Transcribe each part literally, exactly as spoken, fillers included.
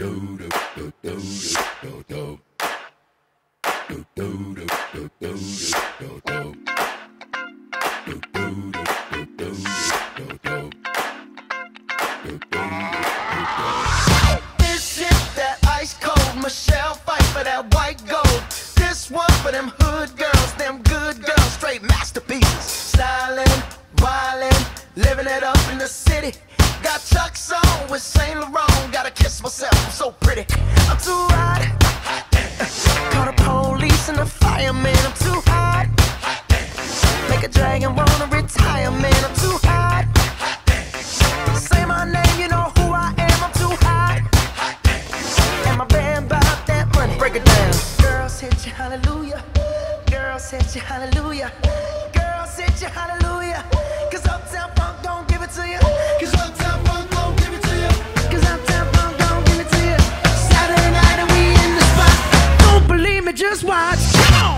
Michelle fight for that white gold. This one for them hood girls, them good girls, straight masterpieces. Styling, wildin', living it up in the city. Got Chuck's on with Saint Laurent. Gotta kiss myself, I'm so pretty. I'm too hot. Call the police and the fireman. I'm too hot. Make a dragon wanna retire, man. I'm too hot. Say my name, you know who I am. I'm too hot. And my band bought that money. Break it down. Girls hit you hallelujah. Girls hit you hallelujah. Girls hit you hallelujah. Cause Uptown Funk don't give it to you. Cause Uptown Funk don't give it to you. Cause Uptown Funk don't give it to you. Saturday night and we in the spot. Don't believe me, just watch. Come on.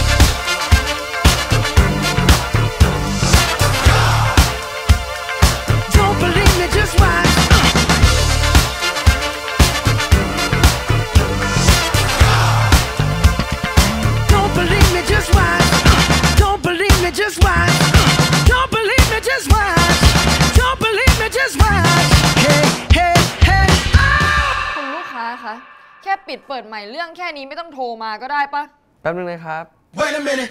Don't believe me, just watch. Just watch. Don't believe me, just watch. Don't believe me, just watch. Don't believe me, just watch. Hey, hey, hey. คุณลูกค้าคะแค่ปิดเปิดใหม่เรื่องแค่นี้ไม่ต้องโทรมาก็ได้ปะแป๊บนึงนะครับ Wait a minute.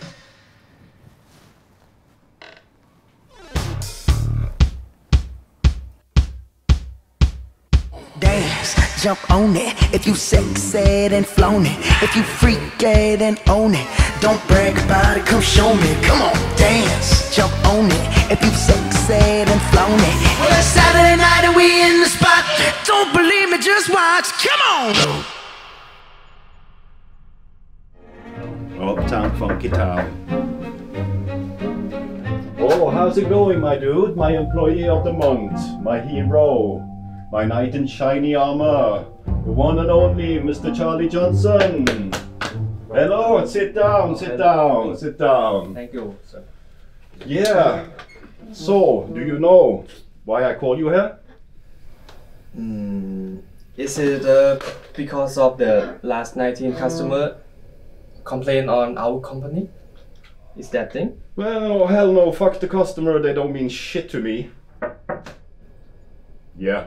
Dance, jump on it. If you sexed and flown it. If you freaked and own it. Don't brag about it, come show me. Come on, dance, jump on it. If you sexed and flown it. Well, it's Saturday night and we in the spot. Don't believe me, just watch. Come on. Uptown Funky Town. Oh, how's it going, my dude? My employee of the month, my hero, my knight in shiny armor, the one and only Mister Charlie Johnson. Hello, sit down, sit down, sit down. Thank you, sir. Yeah. So, do you know why I call you here? Mm, is it uh, because of the last nineteen customer complaint on our company? Is that thing? Well, hell no, fuck the customer, they don't mean shit to me. Yeah.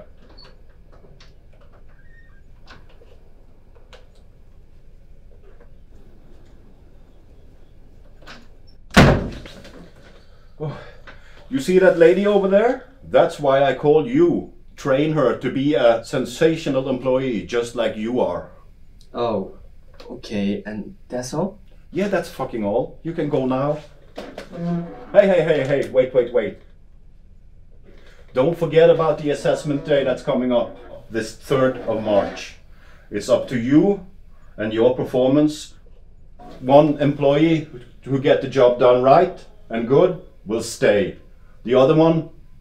Oh, you see that lady over there? That's why I call you. Train her to be a sensational employee, just like you are. Oh, okay, and that's all? Yeah, that's fucking all. You can go now. Hey, hey, hey, hey, wait, wait, wait. Don't forget about the assessment day that's coming up, this third of March. It's up to you and your performance. One employee who get the job done right and good will stay. The other one,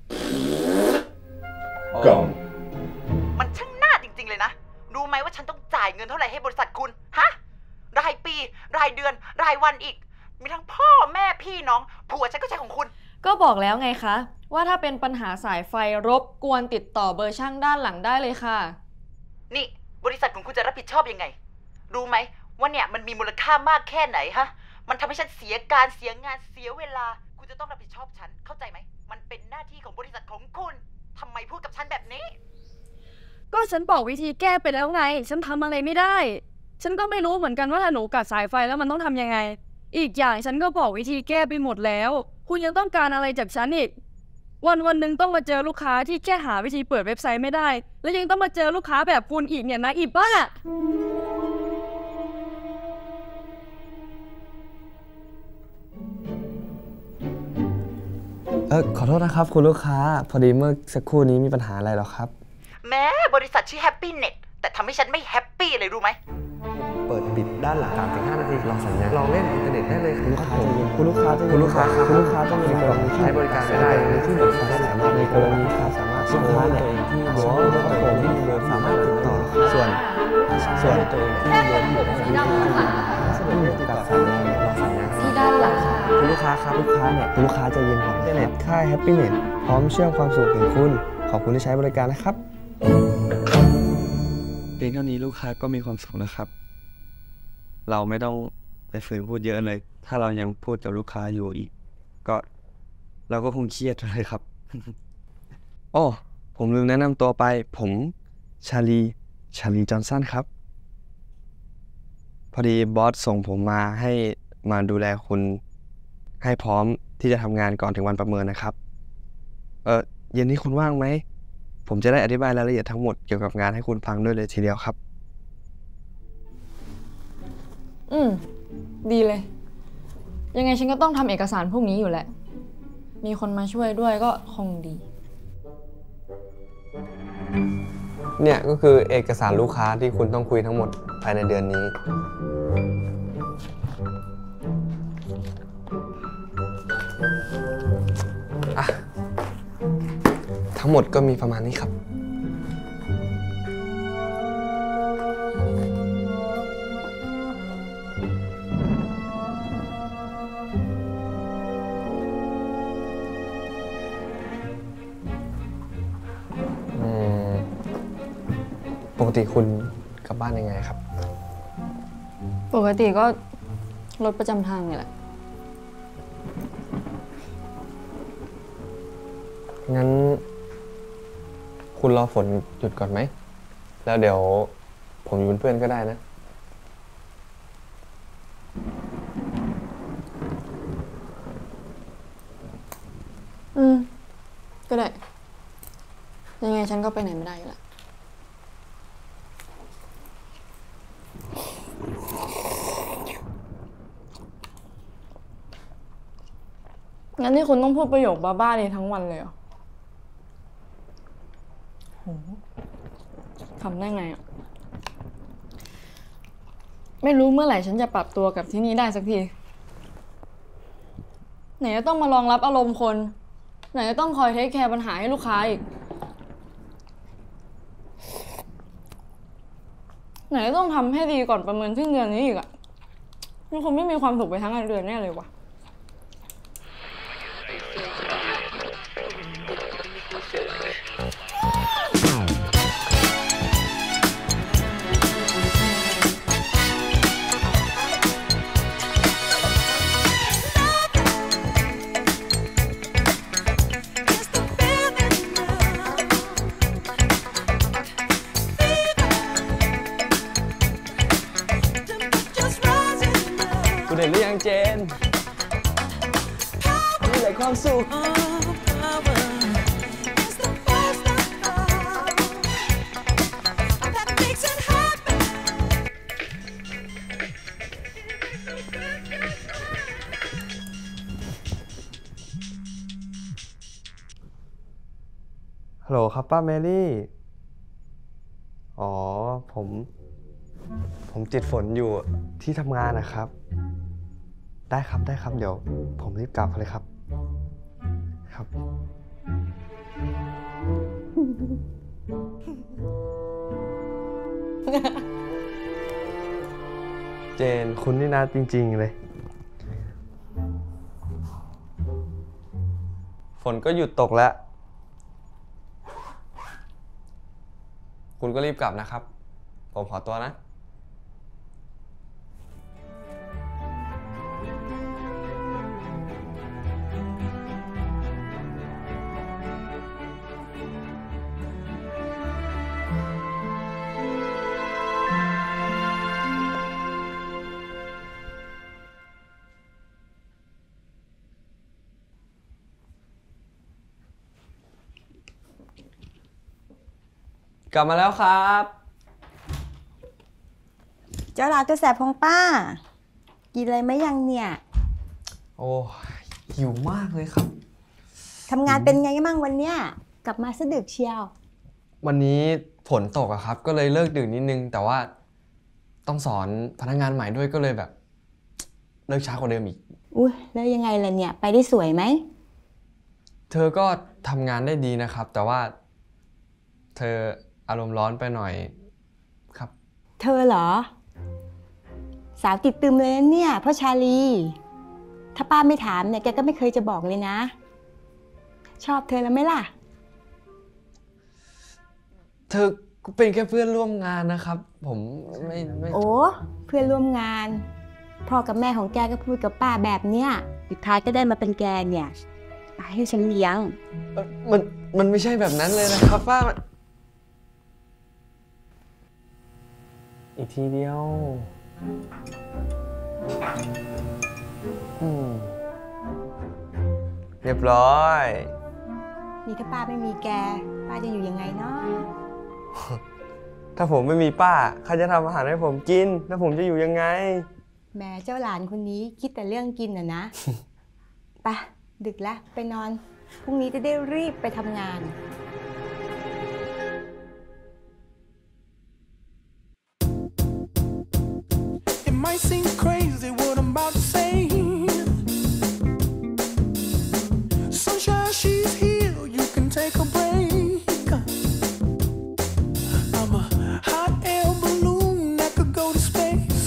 gone. มันช่างน่าจริงๆเลยนะรู้ไหมว่าฉันต้องจ่ายเงินเท่าไหร่ให้บริษัทคุณฮะรายปีรายเดือนรายวันอีกมีทั้งพ่อแม่พี่น้องผัวฉันก็ใช่ของคุณก็บอกแล้วไงคะว่าถ้าเป็นปัญหาสายไฟรบกวนติดต่อเบอร์ช่างด้านหลังได้เลยค่ะนี่บริษัทของคุณจะรับผิดชอบยังไงรู้ไหมว่าเนี่ยมันมีมูลค่ามากแค่ไหนฮะมันทำให้ฉันเสียการเสียงานเสียเวลาคุณจะต้องรับผิดชอบฉันเข้าใจไหมมันเป็นหน้าที่ของบริษัทของคุณทำไมพูดกับฉันแบบนี้ก็ฉันบอกวิธีแก้ไปแล้วไงฉันทำอะไรไม่ได้ฉันก็ไม่รู้เหมือนกันว่าถ้าหนูกัดสายไฟแล้วมันต้องทำยังไงอีกอย่างฉันก็บอกวิธีแก้ไปหมดแล้วคุณยังต้องการอะไรจากฉันอีกวันวันหนึ่งต้องมาเจอลูกค้าที่แค่หาวิธีเปิดเว็บไซต์ไม่ได้แล้วยังต้องมาเจอลูกค้าแบบคุณอีกเนี่ยนะอีบ้าเออขอโทษนะครับคุณลูกค้าพอดีเมื่อสักครู่นี้มีปัญหาอะไรหรอครับแม้บริษัทชื่อ Happy Net แต่ทำให้ฉันไม่แฮปปี้เลยรู้ไหมเปิดปิดด้านหลัง สามถึงห้า นาทีลองสัญญาณลองเล่นอินเทอร์เน็ตได้เลยครับคุณลูกค้าคุณลูกค้าคุณลูกค้าต้องมีกรณีใช้บริการไม่ได้ที่ลูกค้าสามารถในกรณีที่สามารถลูกค้าตัวเองที่บอกว่าตัวเองที่เบอร์สามารถติดต่อส่วนส่วนตัวเองที่เบอร์ที่สีดำข้างหลังติดต่อสัญญาณลองสัญญาณที่ด้านหลังคุณลูกค้าครับลูกค้าเนี่ยคุณลูกค้าใจเย็นครับอินเทอร์เน็ตค่าย Happy Net พร้อมเชื่อมความสุขถึงคุณขอบคุณที่ใช้บริการนะครับพียงเท่านี้ลูกค้าก็มีความสุขแล้วครับ เราไม่ต้องไปฝืนพูดเยอะเลย ถ้าเรายังพูดกับลูกค้าอยู่อีก ก็เราก็คงเครียดเลยครับ โอ้ผมลืมแนะนำตัวไป ผมชาลีชาลีจอห์นสันครับ พอดีบอสส่งผมมาให้มาดูแลคุณให้พร้อมที่จะทำงานก่อนถึงวันประเมินนะครับ เออเย็นนี้คุณว่างไหม ผมจะได้อธิบายรายละเอียดทั้งหมดเกี่ยวกับงานให้คุณฟังด้วยเลยทีเดียวครับอืม ดีเลย ยังไงฉันก็ต้องทำเอกสารพวกนี้อยู่แหละ มีคนมาช่วยด้วยก็คงดีเนี่ยก็คือเอกสารลูกค้าที่คุณต้องคุยทั้งหมดภายในเดือนนี้ อ่ะ ทั้งหมดก็มีประมาณนี้ครับ อืม ปกติคุณกลับบ้านยังไงครับปกติก็รถประจำทางนี่แหละงั้น คุณรอฝนหยุดก่อนไหม แล้วเดี๋ยวผมอยู่เป็นเพื่อนก็ได้นะอืม ก็ได้ ยังไงฉันก็ไปไหนไม่ได้อยู่แล้ว งั้นนี่คุณต้องพูดประโยคบ้าๆนี้ทั้งวันเลยเหรอโหทำได้ไงอ่ะ ไม่รู้เมื่อไหร่ฉันจะปรับตัวกับที่นี่ได้สักที ไหนจะต้องมารองรับอารมณ์คน ไหนจะต้องคอยเทคแคร์ปัญหาให้ลูกค้าอีก ไหนจะต้องทำให้ดีก่อนประเมินสิ้นเดือนนี้อีกอ่ะนี่คงไม่มีความสุขไปทั้งเดือนแน่เลยวะคุณเห็นหรือยังเจนนี่แหละความสุข ฮัลโหลครับป้าแมรี่ อ๋อ ผม ผมติดฝนอยู่ที่ทำงานนะครับ ได้ครับได้ครับ เดี๋ยวผมรีบกลับเลยครับ ครับ เจนคุณนี่นะจริงๆเลย ฝนก็หยุดตกแล้ว คุณก็รีบกลับนะครับ ผมขอตัวนะ กลับมาแล้วครับเจ้าหลานตัวแสบของป้า กินอะไรไหมยังเนี่ยโอ้หิวมากเลยครับทำงานเป็นไงมั่งวันเนี้ยกลับมาสะดึกเชียววันนี้ฝนตกอะครับ ก็เลยเลิกดึกนิดนึง แต่ว่าต้องสอนพนักงานใหม่ด้วยก็เลยแบบ เลิกช้ากว่าเดิมอีกอุ้ยแล้วยังไงล่ะเนี่ย ไปได้สวยไหมเธอก็ทำงานได้ดีนะครับ แต่ว่า เธออารมณ์ร้อนไปหน่อยครับเธอเหรอ สาวติดตึมเลยนะเนี่ยพ่อชาลี ถ้าป้าไม่ถามเนี่ยแกก็ไม่เคยจะบอกเลยนะ ชอบเธอแล้วไหมล่ะเธอก็เป็นแค่เพื่อนร่วมงานนะครับผมไม่ไม่โอ้เพื่อนร่วมงานพ่อกับแม่ของแกก็พูดกับป้าแบบเนี้ยสุดท้ายก็ได้มาเป็นแกเนี่ยให้ฉันเลี้ยงมันมันไม่ใช่แบบนั้นเลยนะครับป้าอีกทีเดียวอืมเรียบร้อยนี่ถ้าป้าไม่มีแกป้าจะอยู่ยังไงเนาะถ้าผมไม่มีป้าใครจะทำอาหารให้ผมกินแล้วผมจะอยู่ยังไงแม่เจ้าหลานคนนี้คิดแต่เรื่องกินน่ะนะ ไปดึกแล้วไปนอนพรุ่งนี้จะได้รีบไปทำงาน It might seem crazy what I'm about to say. Sunshine, she's here. You can take a break. I'm a hot air balloon that could go to space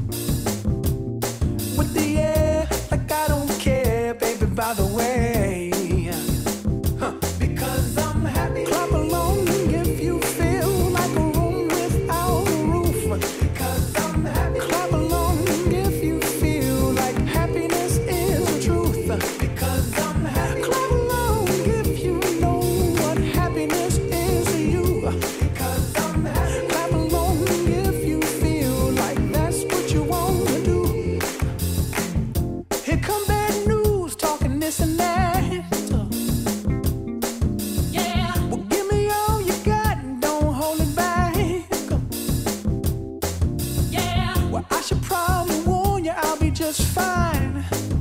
with the air like I don't care, baby. By the way, huh. Because I'm happy. Clap along if you feel like a room without a roof. Because I'm happy. Clap along if you feel like happiness is the truth. Because I'm happy. Clap along if you know what happiness is to you. Because I'm happy. Clap along if you feel like that's what you want to do. Here come bad news talking this and that. Yeah. Well, give me all you got and don't hold it back. Yeah. Well, I should probably warn you I'll be just fine.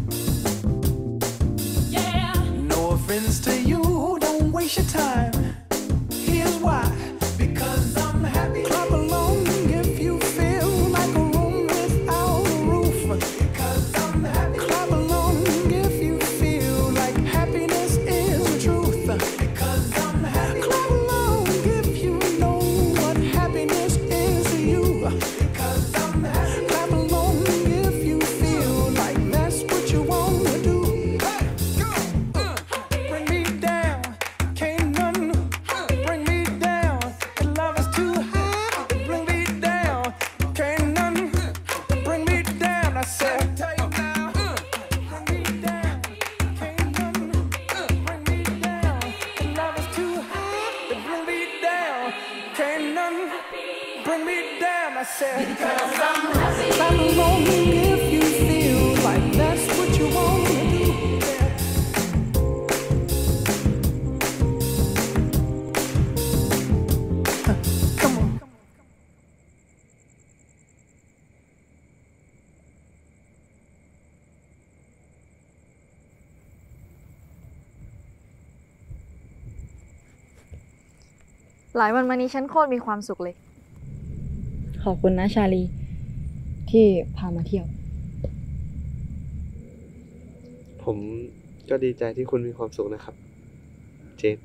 Yeah. No offense to you, don't waste your time. Here's why. Because I'm happy. Clap along if you feel like a room without a roof. Because I'm happy. Clap along if you feel like happiness is the truth. Because I'm happy. Clap along if you know what happiness is to you. Because I'm happy. Clap along if you feel like that's what you want to do. Hey, go. Uh, bring me down, can't none bring me down. The love is too high. Bring me down, can't none bring me down. I said, bring me down, can't none bring me down. The love is too high. Bring me down, can't none bring me down. I said, because I'm happy. Clap along if you feel like that's what you want to do. Huh, come on. หลายวันมานี้ฉันโคตรมีความสุขเลย ขอบคุณนะชาลี ที่พามาเที่ยวผมก็ดีใจที่คุณมีความสุขนะครับเจน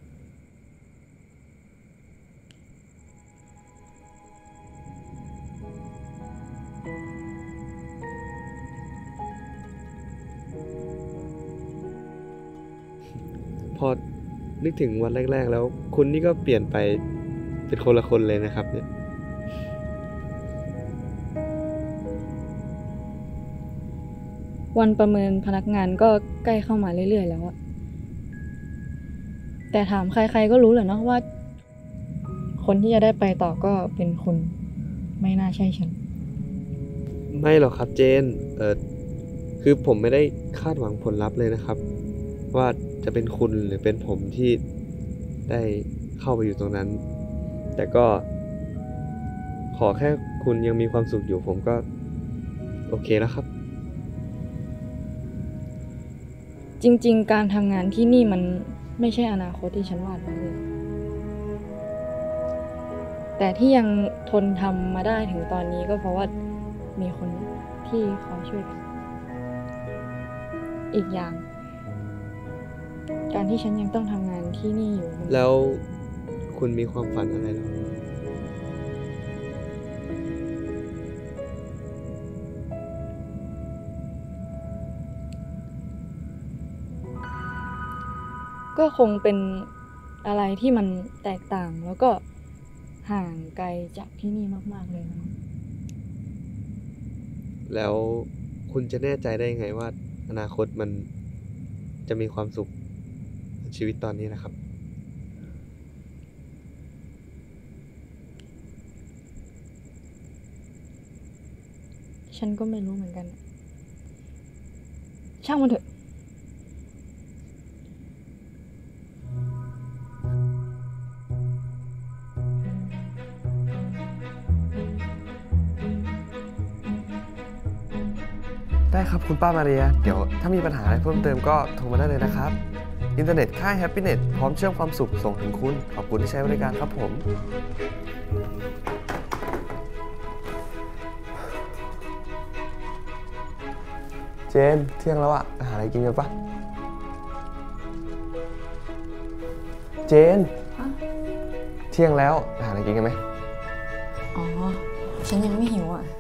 พอนึกถึงวันแรกๆแล้วคุณนี่ก็เปลี่ยนไปเป็นคนละคนเลยนะครับเนี่ยวันประเมินพนักงานก็ใกล้เข้ามาเรื่อยๆแล้วอะแต่ถามใครๆก็รู้แหละเนาะว่า คนที่จะได้ไปต่อก็เป็นคุณไม่น่าใช่ฉันไม่หรอกครับเจนเออคือผมไม่ได้คาดหวังผลลัพธ์เลยนะครับว่าจะเป็นคุณหรือเป็นผมที่ได้เข้าไปอยู่ตรงนั้นแต่ก็ขอแค่คุณยังมีความสุขอยู่ผมก็โอเคแล้วครับจริงๆการทำงานที่นี่มันไม่ใช่อนาคตที่ฉันวาดไว้เลยแต่ที่ยังทนทำมาได้ถึงตอนนี้ก็เพราะว่ามีคนที่คอยช่วยกันอีกอย่างการที่ฉันยังต้องทำงานที่นี่อยู่แล้วคุณมีความฝันอะไรแล้วก็คงเป็นอะไรที่มันแตกต่างแล้วก็ห่างไกลจากที่นี่มากๆเลยนะแล้วคุณจะแน่ใจได้ยังไงว่าอนาคตมันจะมีความสุขในชีวิตตอนนี้นะครับฉันก็ไม่รู้เหมือนกัน ช่างมันเถอะได้ครับคุณป้ามาเรีย เดี๋ยวถ้ามีปัญหาอะไรเพิ่มเติมก็โทรมาได้เลยนะครับ อินเทอร์เน็ตค่าย Happynet พร้อมเชื่อมความสุขส่งถึงคุณ ขอบคุณที่ใช้บริการครับผม เจนเที่ยงแล้วอะหาอะไรกินกันปะเจน เที่ยงแล้วหาอะไรกินกันไหมอ๋อ ฉันยังไม่หิวอ่ะ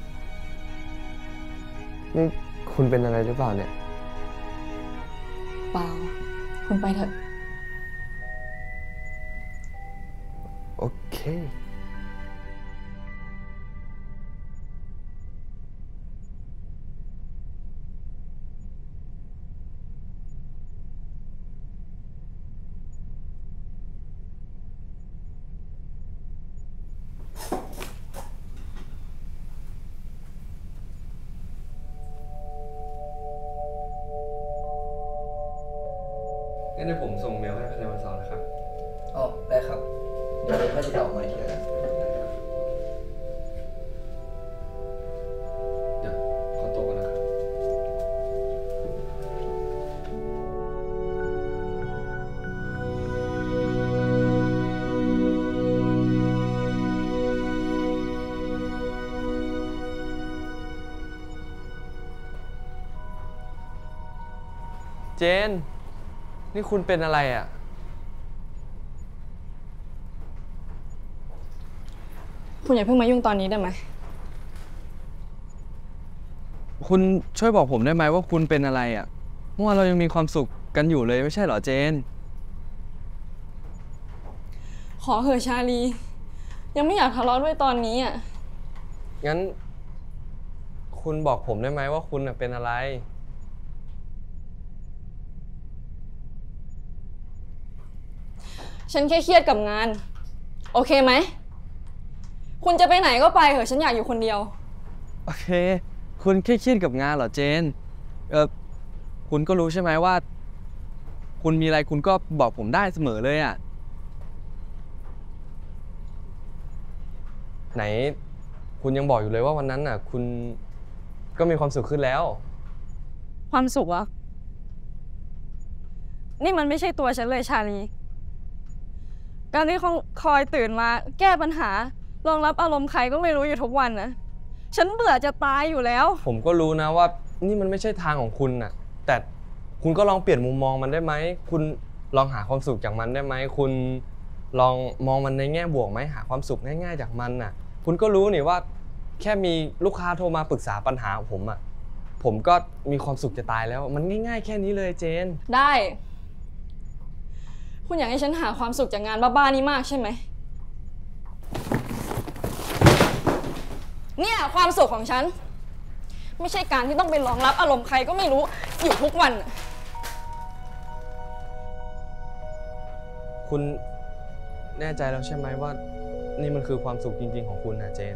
นี่คุณเป็นอะไรหรือเปล่าเนี่ยเปล่า คุณไปเถอะโอเค งั้นเดี๋ยวผมส่งเมลให้ในวันเสาร์นะครับอ๋อ ได้ครับ เดี๋ยวเราค่อยติดต่อมาอีกทีแล้วกันเดี๋ยวขอตัวก่อนนะครับ เจน นี่คุณเป็นอะไรอ่ะคุณอย่าเพิ่งมายุ่งตอนนี้ได้ไหมคุณช่วยบอกผมได้ไหมว่าคุณเป็นอะไรอ่ะเมื่อวานเรายังมีความสุขกันอยู่เลยไม่ใช่เหรอเจนขอเหอะชาลี ยังไม่อยากทะเลาะด้วยตอนนี้อ่ะงั้น คุณบอกผมได้ไหมว่าคุณน่ะเป็นอะไรฉันแค่เครียดกับงาน โอเคไหม คุณจะไปไหนก็ไปเถอะฉันอยากอยู่คนเดียวโอเค คุณแค่เครียดกับงานเหรอเจน เออคุณก็รู้ใช่ไหมว่า คุณมีอะไรคุณก็บอกผมได้เสมอเลยอ่ะไหน คุณยังบอกอยู่เลยว่าวันนั้นน่ะ คุณก็มีความสุขขึ้นแล้วความสุขเหรอ นี่มันไม่ใช่ตัวฉันเลยชาลี การที่คอยตื่นมาแก้ปัญหารองรับอารมณ์ใครก็ไม่รู้อยู่ทุกวันนะ ฉันเบื่อจะตายอยู่แล้วผมก็รู้นะว่านี่มันไม่ใช่ทางของคุณน่ะ แต่คุณก็ลองเปลี่ยนมุมมองมันได้ไหม คุณลองหาความสุขจากมันได้ไหม คุณลองมองมันในแง่บวกไหมหาความสุขง่ายๆจากมันน่ะ คุณก็รู้นี่ว่าแค่มีลูกค้าโทรมาปรึกษาปัญหาของผมอ่ะ ผมก็มีความสุขจะตายแล้ว มันง่ายๆแค่นี้เลยเจนได้ คุณอยากให้ฉันหาความสุขจากงานบ้าๆนี้มากใช่ไหม เนี่ยความสุขของฉัน ไม่ใช่การที่ต้องไปรองรับอารมณ์ใครก็ไม่รู้อยู่ทุกวันคุณแน่ใจแล้วใช่ไหมว่านี่มันคือความสุขจริงๆของคุณนะเจน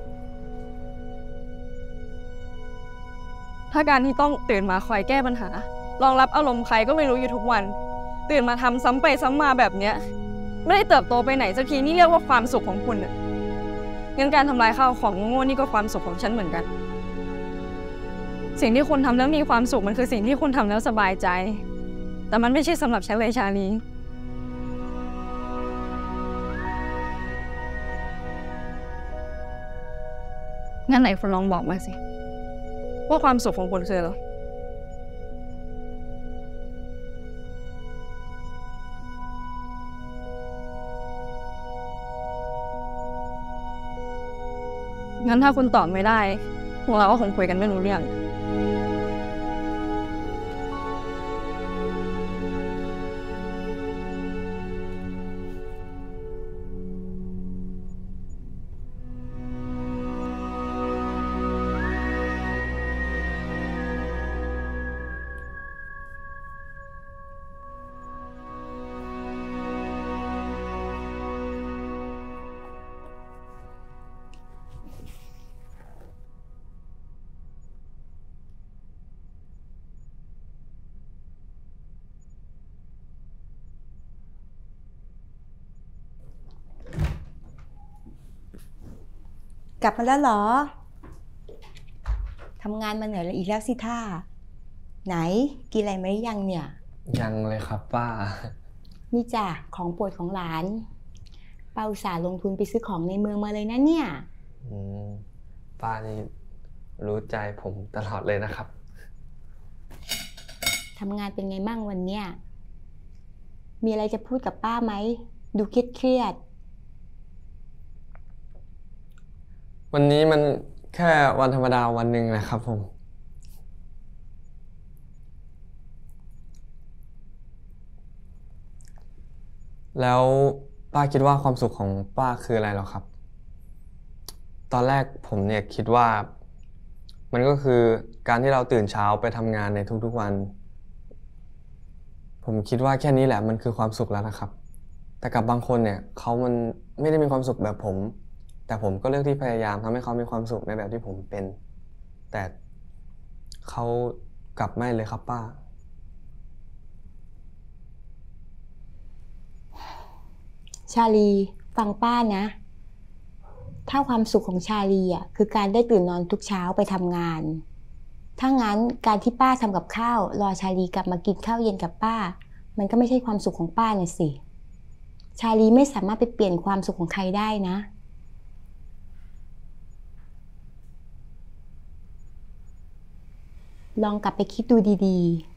ถ้าการที่ต้องตื่นมาคอยแก้ปัญหารองรับอารมณ์ใครก็ไม่รู้อยู่ทุกวัน ตื่นมาทำซ้ำไปซ้ำมาแบบเนี้ยไม่ได้เติบโตไปไหนสักทีนี่เรียกว่าความสุขของคุณอะงั้นการทำลายข้าวของโง่ๆนี่ก็ความสุขของฉันเหมือนกัน สิ่งที่คุณทำแล้วมีความสุขมันคือสิ่งที่คุณทำแล้วสบายใจ แต่มันไม่ใช่สำหรับฉันเลยชาลีงั้นไหนคุณลองบอกมาสิว่าความสุขของคุณคืออะไร งั้นถ้าคุณตอบไม่ได้พวกเราก็คงคุยกันไม่รู้เรื่องกลับมาแล้วเหรอทำงานมาเหนื่อยแล้วอีกแล้วสิท่าไหนกินอะไรมาหรือยังเนี่ยยังเลยครับป้านี่จ้ะของโปรดของหลานป้าอุตส่าห์ลงทุนไปซื้อของในเมืองมาเลยนะเนี่ยอืมป้านี่รู้ใจผมตลอดเลยนะครับทำงานเป็นไงมั่งวันเนี้ยมีอะไรจะพูดกับป้าไหมดูเครียดเครียดวันนี้มันแค่วันธรรมดาวันหนึ่งนะครับผมแล้วป้าคิดว่าความสุขของป้าคืออะไรหรอครับตอนแรกผมเนี่ยคิดว่ามันก็คือการที่เราตื่นเช้าไปทำงานในทุกๆวันผมคิดว่าแค่นี้แหละมันคือความสุขแล้วนะครับแต่กับบางคนเนี่ยเขามันไม่ได้มีความสุขแบบผมแต่ผมก็เลือกที่พยายามทำให้เขามีความสุขในแบบที่ผมเป็นแต่เขากลับไม่เลยครับป้าชาลีฟังป้านะถ้าความสุขของชาลีอ่ะคือการได้ตื่นนอนทุกเช้าไปทำงานถ้างั้นการที่ป้าทำกับข้าวรอชาลีกลับมากินข้าวเย็นกับป้ามันก็ไม่ใช่ความสุขของป้าเนี่ยสิชาลีไม่สามารถไปเปลี่ยนความสุขของใครได้นะลองกลับไปคิดดูดี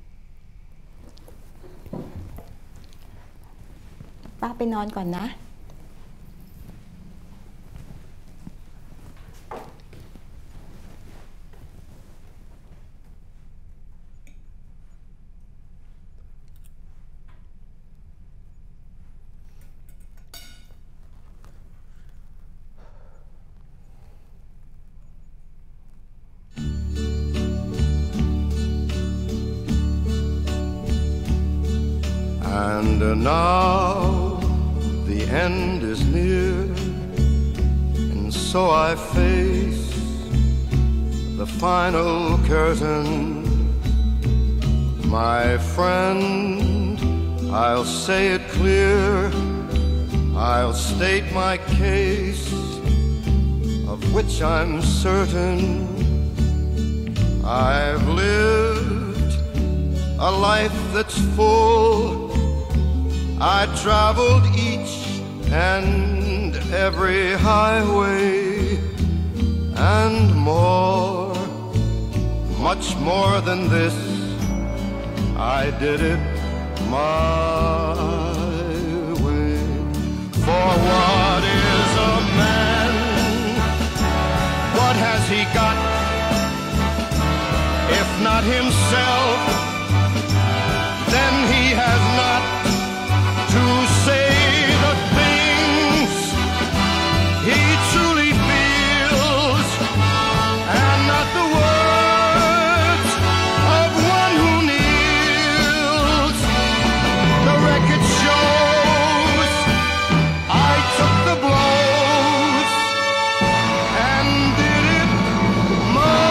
ๆป้าไปนอนก่อนนะ And now the end is near, and so I face the final curtain. My friend, I'll say it clear, I'll state my case, of which I'm certain. I've lived a life that's full. I traveled each and every highway and more, much more than this. I did it my way. For what is a man? What has he got? If not himself, then he has not to say the things he truly feels, and not the words of one who kneels. The record shows I took the blows and did it my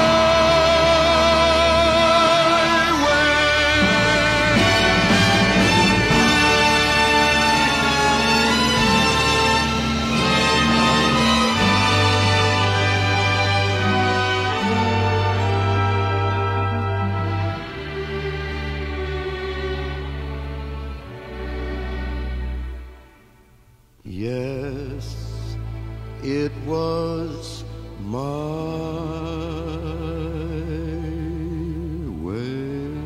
Yes, it was my way.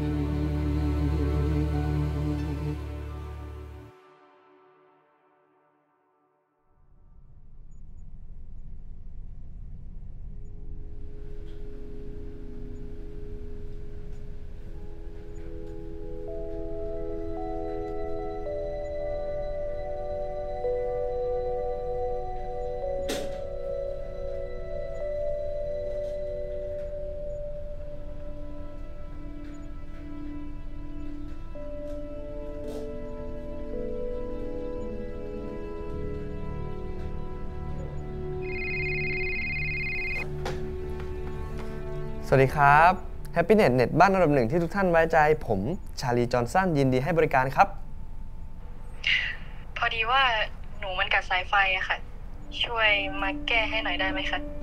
สวัสดีครับ Happynet เน็ตบ้านอันดับหนึ่งที่ทุกท่านไว้ใจผมชาลีจอห์นสันยินดีให้บริการครับพอดีว่าหนูมันกัดสายไฟอะค่ะช่วยมาแก้ให้หน่อยได้ไหมคะ